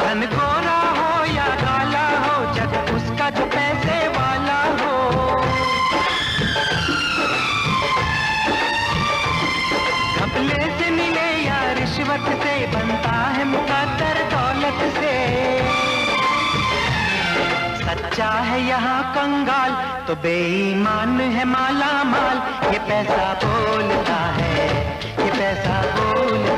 धन गोरा हो या काला हो, जग उसका जो पैसे वाला हो। घपले से मिले या रिश्वत से, बनता है मुकद्दर दौलत से। सच्चा है यहाँ कंगाल तो बेईमान है माला माल। ये पैसा बोलता है, ये पैसा बोलता है।